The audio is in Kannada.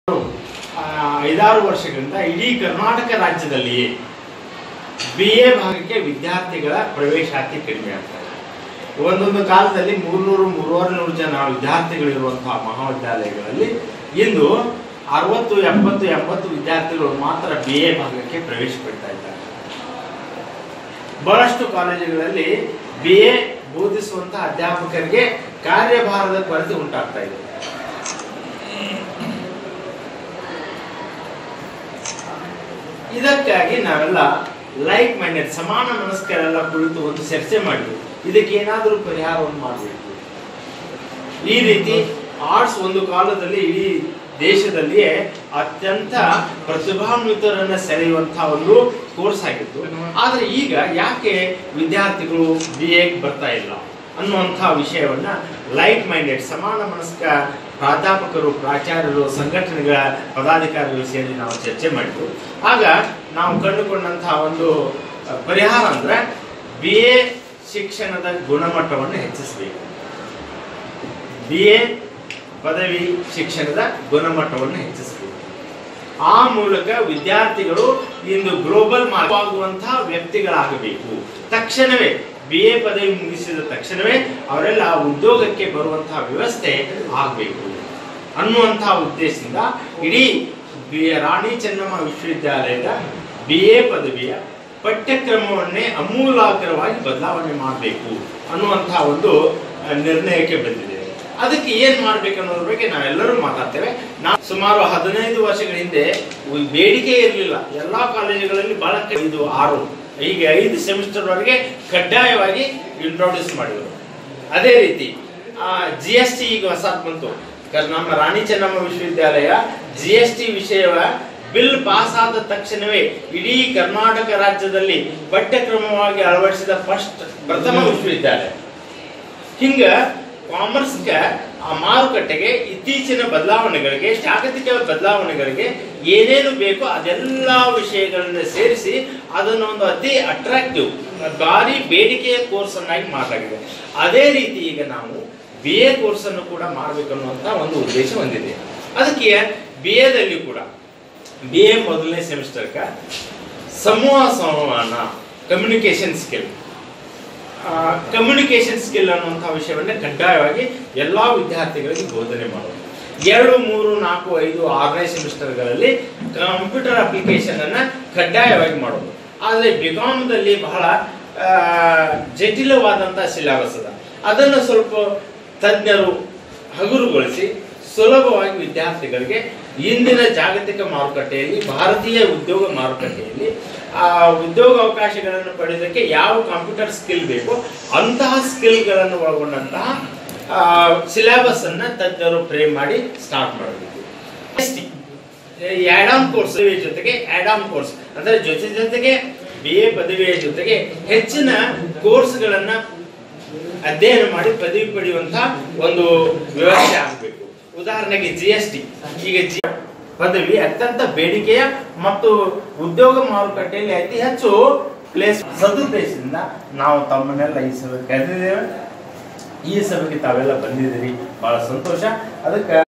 ಐದಾರು ವರ್ಷಗಳಿಂದ ಇಡೀ ಕರ್ನಾಟಕ ರಾಜ್ಯದಲ್ಲಿ BA ಭಾಗಕ್ಕೆ ವಿದ್ಯಾರ್ಥಿಗಳ ಪ್ರವೇಶಾತಿ ಕಡಿಮೆ ಆಗ್ತಾ ಇದೆ. ಒಂದೊಂದು ಕಾಲದಲ್ಲಿ 300-350 ಜನ ವಿದ್ಯಾರ್ಥಿಗಳಿರುವಂತಹ ಮಹಾವಿದ್ಯಾಲಯಗಳಲ್ಲಿ ಇಂದು 60-70 ವಿದ್ಯಾರ್ಥಿಗಳು ಮಾತ್ರ BA ಭಾಗಕ್ಕೆ ಪ್ರವೇಶ ಪಡ್ತಾ ಇದ್ದಾರೆ. ಬಹಳಷ್ಟು ಕಾಲೇಜುಗಳಲ್ಲಿ BA ಬೋಧಿಸುವಂತಹ ಅಧ್ಯಾಪಕರಿಗೆ ಕಾರ್ಯಭಾರದ ಕೊರತೆ ಉಂಟಾಗ್ತಾ ಇದೆ. ಇದಕ್ಕಾಗಿ ನಾವೆಲ್ಲ ಲೈಕ್ ಮೈಂಡೆಡ್ ಸಮಾನ ಮನಸ್ಕರೆಲ್ಲ ಕುಳಿತು ಒಂದು ಚರ್ಚೆ ಮಾಡಿದ್ವಿ. ಇದಕ್ಕೆ ಏನಾದರೂ ಪರಿಹಾರವನ್ನು ಮಾಡಬೇಕು. ಈ ರೀತಿ ಆರ್ಟ್ಸ್ ಒಂದು ಕಾಲದಲ್ಲಿ ಇಡೀ ದೇಶದಲ್ಲಿಯೇ ಅತ್ಯಂತ ಪ್ರತಿಭಾನ್ವಿತರನ್ನ ಸೆಳೆಯುವಂತಹ ಒಂದು ಕೋರ್ಸ್ ಆಗಿತ್ತು. ಆದ್ರೆ ಈಗ ಯಾಕೆ ವಿದ್ಯಾರ್ಥಿಗಳು BA ಬರ್ತಾ ಇಲ್ಲ ಅನ್ನುವಂತಹ ವಿಷಯವನ್ನ ಲೈಕ್ ಮೈಂಡೆಡ್ ಸಮಾನ ಮನಸ್ಕ ಪ್ರಾಧ್ಯಾಪಕರು, ಪ್ರಾಚಾರ್ಯರು, ಸಂಘಟನೆಗಳ ಪದಾಧಿಕಾರಿಗಳು ಸೇರಿ ನಾವು ಚರ್ಚೆ ಮಾಡಿದ್ವು. ಆಗ ನಾವು ಕಂಡುಕೊಂಡಂತಹ ಒಂದು ಪರಿಹಾರ ಅಂದ್ರೆ BA ಶಿಕ್ಷಣದ ಗುಣಮಟ್ಟವನ್ನು ಹೆಚ್ಚಿಸಬೇಕು. BA ಪದವಿ ಶಿಕ್ಷಣದ ಗುಣಮಟ್ಟವನ್ನು ಹೆಚ್ಚಿಸಬೇಕು. ಆ ಮೂಲಕ ವಿದ್ಯಾರ್ಥಿಗಳು ಇಂದು ಗ್ಲೋಬಲ್ ಆಗುವಂತಹ ವ್ಯಕ್ತಿಗಳಾಗಬೇಕು. ತಕ್ಷಣವೇ BA ಪದವಿ ಮುಗಿಸಿದ ತಕ್ಷಣವೇ ಅವರೆಲ್ಲ ಉದ್ಯೋಗಕ್ಕೆ ಬರುವಂತಹ ವ್ಯವಸ್ಥೆ ಆಗಬೇಕು ಅನ್ನುವಂತಹ ಉದ್ದೇಶದಿಂದ ಇಡೀ ರಾಣಿ ಚೆನ್ನಮ್ಮ ವಿಶ್ವವಿದ್ಯಾಲಯದ BA ಪದವಿಯ ಪಠ್ಯಕ್ರಮವನ್ನೇ ಅಮೂಲಾಗ್ರವಾಗಿ ಬದಲಾವಣೆ ಮಾಡಬೇಕು ಅನ್ನುವಂತಹ ಒಂದು ನಿರ್ಣಯಕ್ಕೆ ಬಂದಿದೆ. ಅದಕ್ಕೆ ಏನ್ ಮಾಡ್ಬೇಕು ಅನ್ನೋದ್ರ ಬಗ್ಗೆ ನಾವೆಲ್ಲರೂ ಮಾತಾಡ್ತೇವೆ. ಸುಮಾರು 15 ವರ್ಷಗಳ ಹಿಂದೆ ಬೇಡಿಕೆ ಇರಲಿಲ್ಲ. ಎಲ್ಲಾ ಕಾಲೇಜುಗಳಲ್ಲಿ ಬಹಳ 5-6 ಈಗ 5 ಸೆಮಿಸ್ಟರ್ ವರೆಗೆ ಕಡ್ಡಾಯವಾಗಿ ಇಂಟ್ರೊಡ್ಯೂಸ್ ಮಾಡಿದರು. ಅದೇ ರೀತಿ GST ಈಗ ಹೊಸದು ಬಂತು. ನಮ್ಮ ರಾಣಿ ಚೆನ್ನಮ್ಮ ವಿಶ್ವವಿದ್ಯಾಲಯ GST ವಿಷಯವ ಬಿಲ್ ಪಾಸ್ ಆದ ತಕ್ಷಣವೇ ಇಡೀ ಕರ್ನಾಟಕ ರಾಜ್ಯದಲ್ಲಿ ಪಠ್ಯಕ್ರಮವಾಗಿ ಅಳವಡಿಸಿದ ಪ್ರಥಮ ವಿಶ್ವವಿದ್ಯಾಲಯ. ಹಿಂಗ ಕಾಮರ್ಸ್ಗೆ ಮಾರುಕಟ್ಟೆಗೆ ಇತ್ತೀಚಿನ ಬದಲಾವಣೆಗಳಿಗೆ, ಜಾಗತಿಕ ಬದಲಾವಣೆಗಳಿಗೆ ಏನೇನು ಬೇಕೋ ಅದೆಲ್ಲ ವಿಷಯಗಳನ್ನ ಸೇರಿಸಿ ಅದನ್ನು ಒಂದು ಅತಿ ಅಟ್ರಾಕ್ಟಿವ್, ಭಾರಿ ಬೇಡಿಕೆಯ ಕೋರ್ಸ್ ಅನ್ನಾಗಿ ಮಾಡಲಾಗಿದೆ. ಅದೇ ರೀತಿ ಈಗ ನಾವು BA ಕೋರ್ಸ್ ಅನ್ನು ಕೂಡ ಮಾಡಬೇಕನ್ನುವಂತ ಒಂದು ಉದ್ದೇಶ ಹೊಂದಿದೆ. ಅದಕ್ಕೆ BAದಲ್ಲಿ ಕೂಡ BA ಮೊದಲನೇ ಸೆಮಿಸ್ಟರ್ಗೆ ಸಮೂಹ ಸಂವಹನ, ಕಮ್ಯುನಿಕೇಶನ್ ಸ್ಕಿಲ್ ಅನ್ನುವಂತಹ ವಿಷಯವನ್ನ ಕಡ್ಡಾಯವಾಗಿ ಎಲ್ಲಾ ವಿದ್ಯಾರ್ಥಿಗಳಿಗೆ ಬೋಧನೆ ಮಾಡೋದು. 2, 3, 4, 5, 6ನೇ ಸೆಮಿಸ್ಟರ್ಗಳಲ್ಲಿ ಕಂಪ್ಯೂಟರ್ ಅಪ್ಲಿಕೇಶನ್ ಅನ್ನ ಕಡ್ಡಾಯವಾಗಿ ಮಾಡೋದು. ಆದರೆ ಬಿಕಾಮ್ದಲ್ಲಿ ಬಹಳ ಜಟಿಲವಾದಂತಹ ಸಿಲೆಬಸ್ ಅದ. ಅದನ್ನು ಸ್ವಲ್ಪ ತಜ್ಞರು ಹಗುರಗೊಳಿಸಿ ಸುಲಭವಾಗಿ ವಿದ್ಯಾರ್ಥಿಗಳಿಗೆ ಇಂದಿನ ಜಾಗತಿಕ ಮಾರುಕಟ್ಟೆಯಲ್ಲಿ, ಭಾರತೀಯ ಉದ್ಯೋಗ ಮಾರುಕಟ್ಟೆಯಲ್ಲಿ ಉದ್ಯೋಗ ಅವಕಾಶಗಳನ್ನು ಪಡೆಯೋದಕ್ಕೆ ಯಾವ ಕಂಪ್ಯೂಟರ್ ಸ್ಕಿಲ್ ಬೇಕೋ ಅಂತಹ ಸ್ಕಿಲ್ಗಳನ್ನು ಒಳಗೊಂಡಂತಹ ಸಿಲೆಬಸ್ ಅನ್ನ ತಜ್ಞರು ಫ್ರೇಮ್ ಮಾಡಿ ಸ್ಟಾರ್ಟ್ ಮಾಡಬೇಕು. ಆಡ್-ಆನ್ ಕೋರ್ಸ್ ಜೊತೆಗೆ ಆಡ್-ಆನ್ ಕೋರ್ಸ್ ಅಂದ್ರೆ ಜೊತೆಗೆ BA ಪದವಿಯ ಜೊತೆಗೆ ಹೆಚ್ಚಿನ ಕೋರ್ಸ್ಗಳನ್ನ ಅಧ್ಯಯನ ಮಾಡಿ ಪದವಿ ಪಡೆಯುವಂತಹ ಒಂದು ವ್ಯವಸ್ಥೆ ಆಗಬೇಕು. ಉದಾಹರಣೆಗೆ GST ಈಗ ಪದವಿ ಅತ್ಯಂತ ಬೇಡಿಕೆಯ ಮತ್ತು ಉದ್ಯೋಗ ಮಾರುಕಟ್ಟೆಯಲ್ಲಿ ಅತಿ ಹೆಚ್ಚು ಪ್ಲೇಸ್ ಸದುದ್ದೇಶದಿಂದ ನಾವು ತಮ್ಮನ್ನೆಲ್ಲ ಈ ಸಭೆಗೆ ಕರೆದಿದ್ದೇವೆ. ಈ ಸಭೆಗೆ ತಾವೆಲ್ಲ ಬಂದಿದ್ದೀರಿ, ಬಹಳ ಸಂತೋಷ. ಅದಕ್ಕೆ